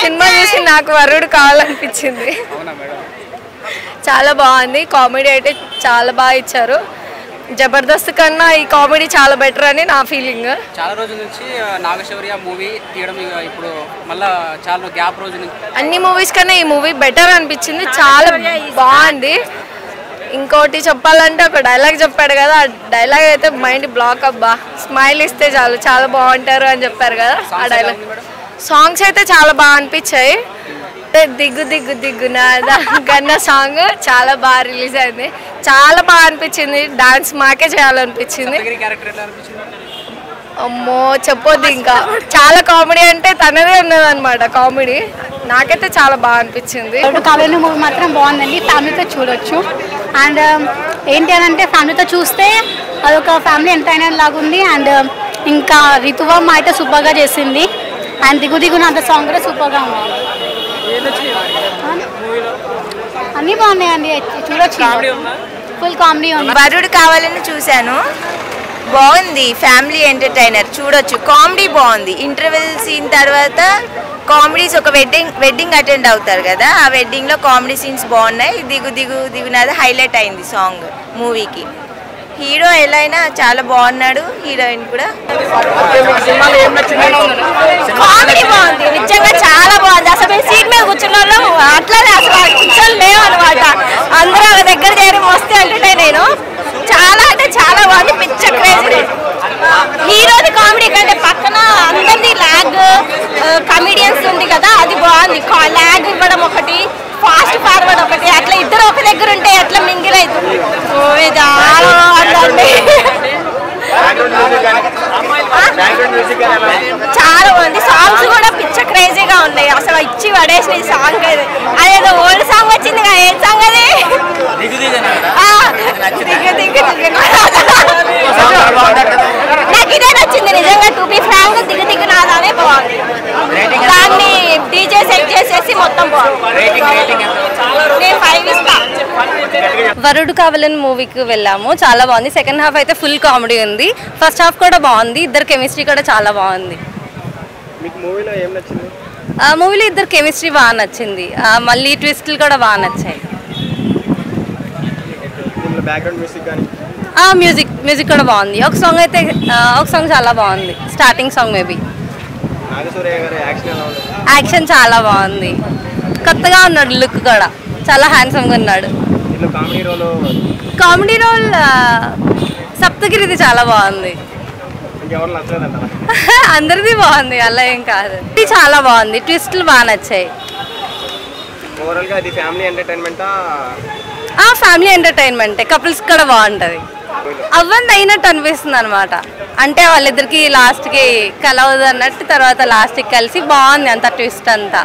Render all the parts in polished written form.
Cinema చూసి నాకు వరుడు కావాలనిపించింది. చాలా బాగుంది, కామెడీ అయితే చాలా బాగా ఇచ్చారు. జబర్దస్త్ కన్నా ఈ కామెడీ చాలా బెటర్ అని నా ఫీలింగ్. చాలా రోజుల నుంచి నాగశౌర్య మూవీ తీయడం ఇప్పుడు మళ్ళీ చాలా గ్యాప్ రోజు నుంచి అన్ని మూవీస్ కన్నా ఈ మూవీ బెటర్ అనిపించింది, చాలా బాగుంది. ఇంకోటి చెప్పాలంటే ఒక డైలాగ్ చెప్పాడు కదా, ఆ డైలాగ్ అయితే మైండ్ బ్లాక్ అబ్బా. స్మైల్ ఇస్తే చాలు చాలా బాగుంటారు అని చెప్పారు కదా ఆ డైలాగ్. సాంగ్స్ అయితే చాలా బాగా అనిపించాయి. దిగ్గు దిగ్గు దిగ్గు నాదా గన్న సాంగ్ చాలా బాగా రిలీజ్ అయింది, చాలా బాగా అనిపించింది. డాన్స్ మాకే చేయాలనిపించింది. అమ్మో చెప్పొద్దు, ఇంకా చాలా కామెడీ అంటే తనదే ఉన్నదన్నమాట కామెడీ. నాకైతే చాలా బాగా అనిపించింది. కావేరి మూవీ మాత్రం బాగుందండి, ఫ్యామిలీతో చూడొచ్చు. అండ్ ఏంటి అని అంటే ఫ్యామిలీతో చూస్తే అదొక ఫ్యామిలీ ఎంటర్టైనర్ లాగా ఉంది. అండ్ ఇంకా రితువర్మ అయితే సూపర్గా చేసింది. అండ్ దిగు దిగున అంత సాంగ్ కూడా సూపర్గా ఉంది. అన్నీ బాగున్నాయండి, చూడొచ్చు. ఫుల్ కామెడీ ఉంది. వరుడు కావాలని చూశాను, బాగుంది. ఫ్యామిలీ ఎంటర్టైనర్ చూడొచ్చు, కామెడీ బాగుంది. ఇంటర్వెల్ సీన్ తర్వాత కామెడీస్ ఒక వెడ్డింగ్ అటెండ్ అవుతారు కదా, ఆ వెడ్డింగ్లో కామెడీ సీన్స్ బాగున్నాయి. దిగు దిగు దిగునది హైలైట్ అయింది సాంగ్ మూవీకి. హీరో ఎలా అయినా చాలా బాగున్నాడు, హీరోయిన్ కూడా. కామెడీ బాగుంది, నిజంగా చాలా బాగుంది. అసలు సీట్ మీద కూర్చున్న వాళ్ళు అట్లానే అసలు కూర్చొని లేవు అనమాట. అందరూ ఒక దగ్గర చేరి మస్తు ఎంటర్టైన్ నేను. చాలా అంటే చాలా బాగుంది, పిచ్చ క్రేజీ. హీరోది కామెడీ కంటే పక్కన అందరిది ల్యాగ్ కమెడియన్స్ ఉంది కదా, అది బాగుంది. ల్యాగ్ ఇవ్వడం ఒకటి, ఫాస్ట్ ఫార్వర్డ్ ఒకటి, అట్లా ఇద్దరు ఒక దగ్గర ఉంటే ఎట్లా మింగిల్ అవుతుంది. చాలా బాగుంది. సాంగ్స్ కూడా పిచ్చ క్రేజీగా ఉన్నాయి, అసలు ఇచ్చి పడేసిన ఈ సాంగ్. అదేదో ఓల్డ్ సాంగ్ వచ్చింది కదా, ఏం సాంగ్ అది? దిగు దిగు నాకు ఇదే నచ్చింది నిజంగా. టు బి ఫ్రాంక్, దిగు దిగు నాదానే బాగుంది. దాన్ని డీజే సెట్ చేసేసి మొత్తం బాగుంది. నేను 5 ఇస్తా. వరుడు కావాలని మూవీకి వెళ్ళాము, చాలా బాగుంది. సెకండ్ హాఫ్ అయితే ఫుల్ కామెడీ ఉంది, ఫస్ట్ హాఫ్ కూడా బాగుంది. ఇద్దరు కెమిస్ట్రీ కూడా చాలా బాగుంది. మూవీలో ఇద్దరు కెమిస్ట్రీ బాగా నచ్చింది, మళ్ళీ ట్విస్ట్లు కూడా బాగా నచ్చాయి. మ్యూజిక్ కూడా బాగుంది. ఒక సాంగ్ చాలా బాగుంది, స్టార్టింగ్ సాంగ్ మేబీ. యాక్షన్ చాలా బాగుంది, కొత్తగా ఉన్నాడు, లుక్ కూడా చాలా హ్యాండ్సమ్గా ఉన్నాడు. కామెడీ రోల్ సప్తగిరిది చాలా బాగుంది. అందరిది బాగుంది, అలా ఏం కాదు. ఇది చాలా బాగుంది, ట్విస్ట్లు బాగా నచ్చాయి. ఫ్యామిలీ ఎంటర్టైన్మెంట్, కపుల్స్ కూడా బాగుంటుంది. అవ్వంది అయినట్టు అనిపిస్తుంది అనమాట. అంటే వాళ్ళిద్దరికి లాస్ట్కి కలవదు అన్నట్టు, తర్వాత లాస్ట్కి కలిసి బాగుంది అంత ట్విస్ట్ అంతా.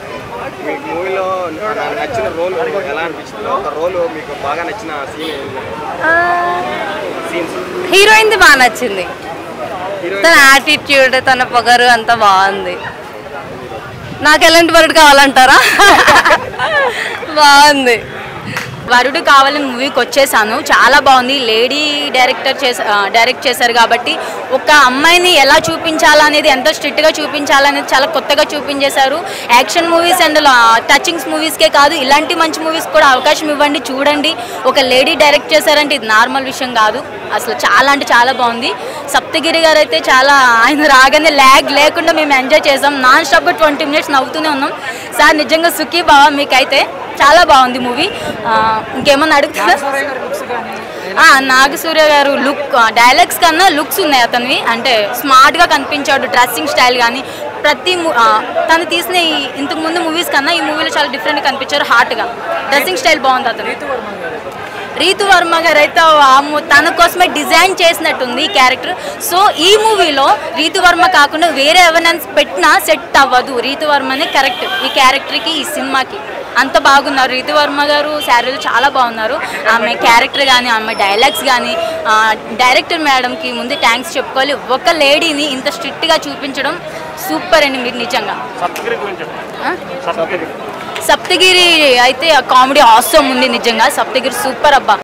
హీరోయిన్ది బాగా నచ్చింది, తన యాటిట్యూడ్, తన పొగరు అంతా బాగుంది. నాకు ఎలాంటి వరుడు కావాలంటారా? బాగుంది. వరుడు కావాలని మూవీకి వచ్చేసాను, చాలా బాగుంది. లేడీ డైరెక్ట్ చేశారు కాబట్టి ఒక అమ్మాయిని ఎలా చూపించాలనేది, ఎంత స్ట్రిక్ట్గా చూపించాలనేది చాలా కొత్తగా చూపించేశారు. యాక్షన్ మూవీస్ అండ్ టచింగ్స్ మూవీస్కే కాదు, ఇలాంటి మంచి మూవీస్ కూడా అవకాశం ఇవ్వండి, చూడండి. ఒక లేడీ డైరెక్ట్ చేశారంటే ఇది నార్మల్ విషయం కాదు, అసలు చాలా అంటే చాలా బాగుంది. సప్తగిరి గారు అయితే చాలా, ఆయన రాగానే ల్యాగ్ లేకుండా మేము ఎంజాయ్ చేసాం. నాన్ స్టాప్గా 20 minutes నవ్వుతూనే ఉన్నాం. సార్ నిజంగా సుఖీ బావా, మీకైతే చాలా బాగుంది మూవీ. ఇంకేమన్నా అడుగుతారా? నాగసూర్య గారు లుక్, డైలాగ్స్ కన్నా లుక్స్ ఉన్నాయి అతనివి. అంటే స్మార్ట్గా కనిపించాడు, డ్రెస్సింగ్ స్టైల్ కానీ ప్రతి తను తీసిన ఇంతకుముందు మూవీస్ కన్నా ఈ మూవీలో చాలా డిఫరెంట్గా కనిపించారు. హార్ట్గా డ్రెస్సింగ్ స్టైల్ బాగుంది అతను. రీతువర్మ గారు అయితే తన కోసమే డిజైన్ చేసినట్టుంది ఈ క్యారెక్టర్. సో ఈ మూవీలో రీతువర్మ కాకుండా వేరే ఎవరినైనా పెట్టినా సెట్ అవ్వదు. రీతువర్మనే కరెక్ట్ ఈ క్యారెక్టర్కి, ఈ సినిమాకి. అంత బాగున్నారు రీతువర్మ గారు. శారీలు చాలా బాగున్నారు. ఆమె క్యారెక్టర్ కానీ, ఆమె డైలాగ్స్ కానీ, డైరెక్టర్ మేడంకి ముందు థ్యాంక్స్ చెప్పుకోవాలి. ఒక లేడీని ఇంత స్ట్రిక్ట్గా చూపించడం సూపర్ అండి మీరు నిజంగా. సప్తగిరి అయితే కామెడీ ఆసమ్ ఉంది నిజంగా. సప్తగిరి సూపర్ అబ్బా.